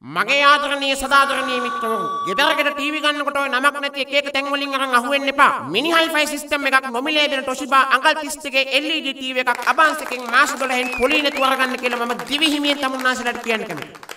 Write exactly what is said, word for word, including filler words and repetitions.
මගේ ආදරණීය සදාදරණීය මිත්‍රවරු, ගෙදරකට ටීවී ගන්නකොට ඔය නමක් නැති එක එක තැන් වලින් අරන් අහුවෙන්න එපා. මිනි හයිෆයි සිස්ටම් එකක් නොමිලේ දෙන ටොෂිබා අඟල් තිස් දෙකේ එල් ඊ ඩී ටීවී එකක් අබාන්ස් එකෙන් මාස දොළහෙන් පොලී නැතුව අරගන්න කියලා මම දිවි හිමියෙන් තමුන්නාසලට කියන්න කැමතියි.